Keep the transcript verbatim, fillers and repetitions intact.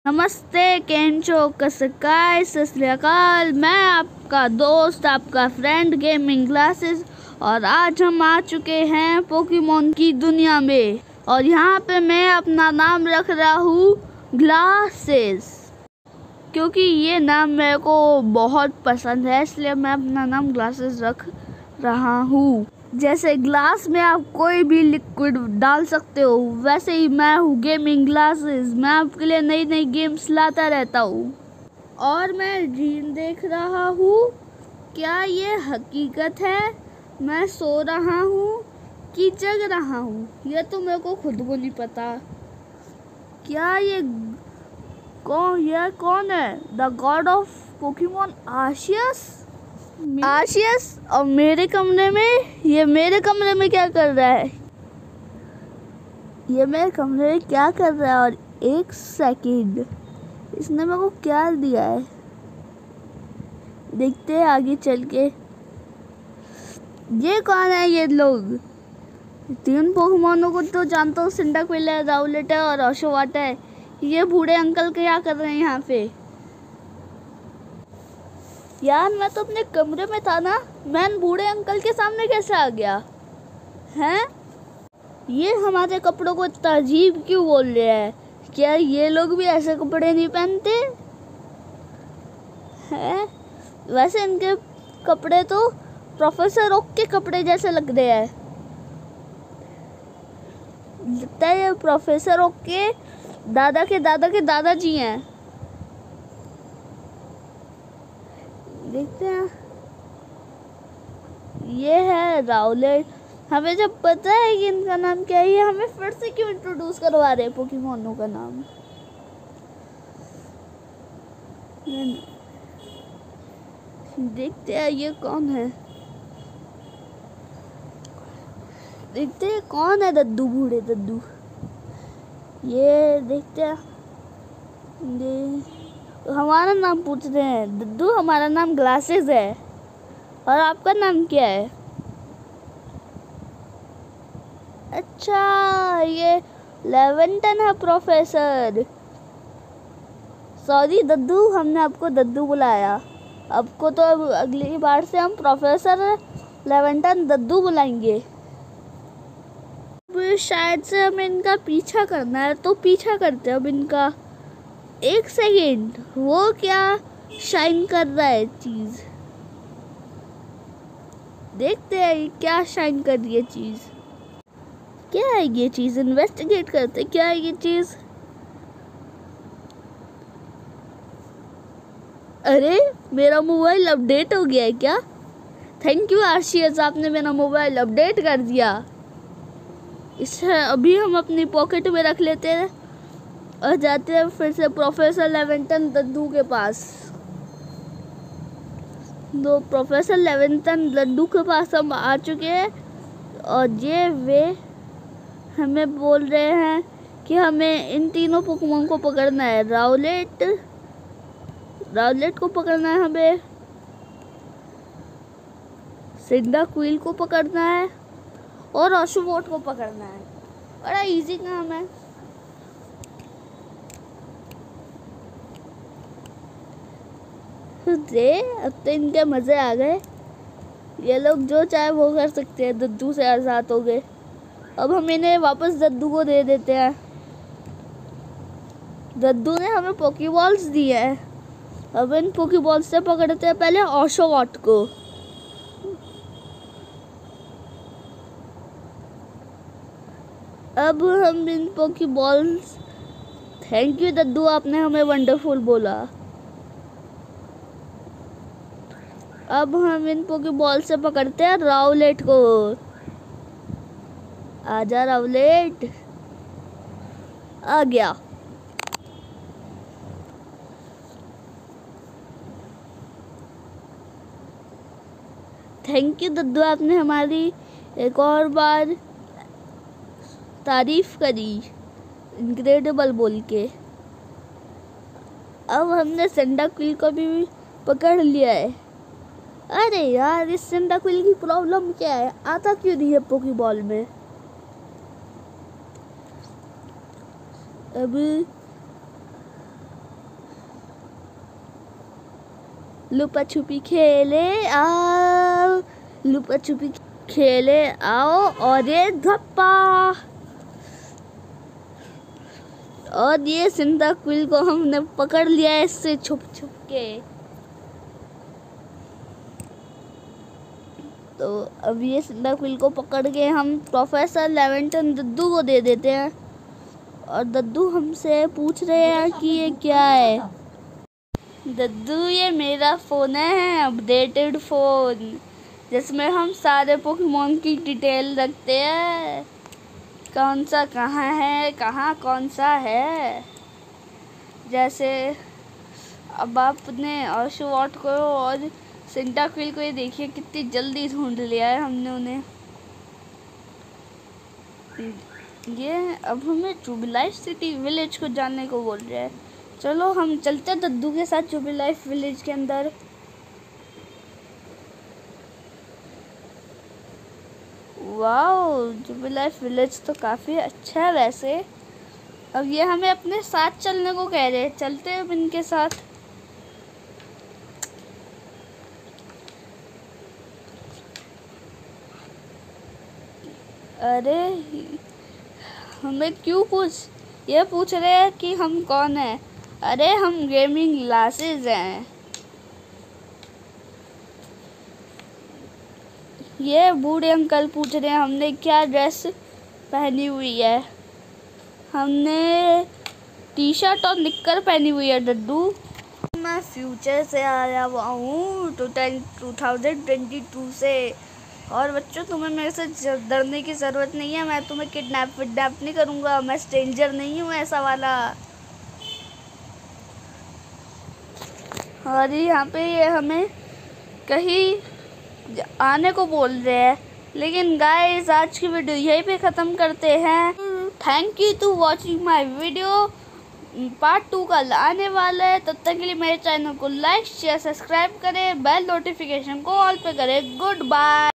नमस्ते, केंचो कसकाय सत श्री अकाल। मैं आपका दोस्त, आपका फ्रेंड गेमिंग ग्लासेस, और आज हम आ चुके हैं पोकेमोन की दुनिया में। और यहाँ पे मैं अपना नाम रख रहा हूँ ग्लासेस, क्योंकि ये नाम मेरे को बहुत पसंद है, इसलिए मैं अपना नाम ग्लासेस रख रहा हूँ। जैसे ग्लास में आप कोई भी लिक्विड डाल सकते हो, वैसे ही मैं हूँ गेमिंग ग्लासेस। मैं आपके लिए नई नई गेम्स लाता रहता हूँ। और मैं ड्रीम देख रहा हूँ। क्या ये हकीकत है? मैं सो रहा हूँ कि जग रहा हूँ, ये तो मेरे को खुद को नहीं पता। क्या ये कौन ये कौन है? The god of Pokemon Arceus Arceus और मेरे कमरे में ये मेरे कमरे में क्या कर रहा है? ये मेरे कमरे में क्या कर रहा है? और एक सेकंड, इसने मेरे को क्या दिया है? देखते हैं आगे चल के। ये कौन है ये लोग? तीन पोकेमोनों को तो जानता हूँ, सिंडाक्विल है, राउलेट है और ओशोवाट है। ये बूढ़े अंकल क्या कर रहे हैं यहाँ पे? यार, मैं तो अपने कमरे में था ना, मैं बूढ़े अंकल के सामने कैसे आ गया? हैं? ये हमारे कपड़ों को इतना अजीब क्यों बोल रहे हैं? क्या ये लोग भी ऐसे कपड़े नहीं पहनते हैं? वैसे इनके कपड़े तो प्रोफेसर ओक के कपड़े जैसे लग रहे हैं। लगता है ये प्रोफेसर ओक के दादा के दादा के दादाजी हैं। देखते हैं। ये है राउलेट। हमें जब पता है कि इनका नाम क्या है, ये हमें फिर से क्यों इंट्रोड्यूस करवा रहे हैं पोकेमोनों का नाम? देखते हैं ये कौन है। देखते हैं कौन है दद्दू, बूढ़े दद्दू। ये देखते हैं। दे हमारा नाम पूछ रहे हैं। दद्दू, हमारा नाम ग्लासेस है, और आपका नाम क्या है? अच्छा, ये लेवेंटन है प्रोफेसर। सॉरी दद्दू, हमने आपको दद्दू बुलाया। आपको तो अब अगली बार से हम प्रोफेसर लेवेंटन दद्दू बुलाएंगे। शायद से हमें इनका पीछा करना है, तो पीछा करते हैं अब इनका। एक सेकेंड, वो क्या शाइन कर रहा है चीज? देखते हैं क्या शाइन कर रही है चीज। क्या है ये चीज? इन्वेस्टिगेट करते क्या है ये चीज। अरे, मेरा मोबाइल अपडेट हो गया है क्या? थैंक यू आर्शियस, आपने मेरा मोबाइल अपडेट कर दिया। इसे अभी हम अपनी पॉकेट में रख लेते हैं और जाते हैं फिर से प्रोफेसर लेवेंटन दद्दू के पास। दो प्रोफेसर लेवेंटन दद्दू के पास हम आ चुके हैं, और ये वे हमें बोल रहे हैं कि हमें इन तीनों पोकेमोन को पकड़ना है। राउलेट राउलेट को पकड़ना है, हमें सिंडाक्विल को पकड़ना है, और ओशोवाट को पकड़ना है। बड़ा इजी काम है। दे अब तो इनके मजे आ गए। ये लोग जो चाहे वो कर सकते हैं, दद्दू से आजाद हो गए। अब हम इन्हें वापस दद्दू को दे देते हैं। दद्दू ने हमें पोकेबॉल्स दिए हैं। अब इन पोकेबॉल्स से पकड़ते हैं पहले ओशोवाट को। अब हम इन पोकेबॉल्स, थैंक यू दद्दू, आपने हमें वंडरफुल बोला। अब हम इन पोकेबॉल से पकड़ते हैं राउलेट को। आजा राउलेट, आ गया। थैंक यू दद्दू, आपने हमारी एक और बार तारीफ करी इनक्रेडिबल बोल के। अब हमने सिंडाक्विल को भी पकड़ लिया है। अरे यार, इस सिंडाक्विल की प्रॉब्लम क्या है? आता क्यों नहीं है पोकेबॉल में? अब लुपा छुपी खेले आओ, लुपा छुपी खेले आओ और ये धप्पा। और ये सिंदाक्विल को हमने पकड़ लिया इससे छुप छुप के। तो अब ये सिंदाक्विल को पकड़ के हम प्रोफेसर लेवेंटन दद्दू को दे देते हैं। और दद्दू हमसे पूछ रहे हैं कि ये क्या है। दद्दू ये मेरा फ़ोन है, अपडेटेड फ़ोन, जिसमें हम सारे पोकेमॉन की डिटेल रखते हैं, कौन सा कहाँ है, कहाँ कौन सा है। जैसे अब आपने ऑशोवॉट को और सिंदाक्विल को ये देखिए कितनी जल्दी ढूंढ लिया है हमने उन्हें। ये अब हमें जुबिलाइफ सिटी विलेज को जाने को बोल रहे हैं। चलो हम चलते हैं दद्दू के साथ जुबिलाइफ विलेज के अंदर। वाओ, जुबिलाइफ विलेज तो काफ़ी अच्छा है वैसे। अब ये हमें अपने साथ चलने को कह रहे हैं, चलते हैं अब इनके साथ। अरे हमें क्यों पूछ ये पूछ रहे हैं कि हम कौन हैं। अरे हम गेमिंग ग्लासेस हैं। ये बूढ़े अंकल पूछ रहे हैं हमने क्या ड्रेस पहनी हुई है। हमने टी शर्ट और निक्कर पहनी हुई है दद्दू। मैं फ्यूचर से आया हुआ हूँ टू थाउजेंड ट्वेंटी टू से। और बच्चों, तुम्हें मेरे से डरने की ज़रूरत नहीं है। मैं तुम्हें किडनैप विडनैप नहीं करूँगा। मैं स्ट्रेंजर नहीं हूँ ऐसा वाला। और यहाँ पे ये हमें कहीं आने को बोल रहे हैं। लेकिन गाइस, आज की वीडियो यहीं पे ख़त्म करते हैं। Thank you to watching my video. Part two का आने वाला है। तब तक के लिए मेरे चैनल को लाइक शेयर सब्सक्राइब करें, बेल नोटिफिकेशन को ऑल पे करें। Good bye.